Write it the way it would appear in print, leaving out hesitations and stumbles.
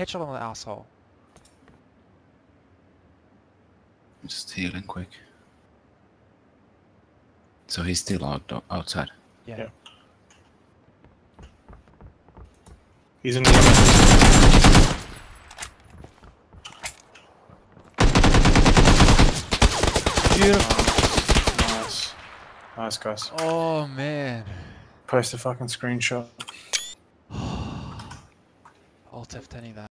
headshot on the asshole. I'm just healing quick. So he's still outside. Yeah. Yeah. He's in the Beautiful. Nice. Nice, guys. Oh man. Post a fucking screenshot. Alt F10ing that.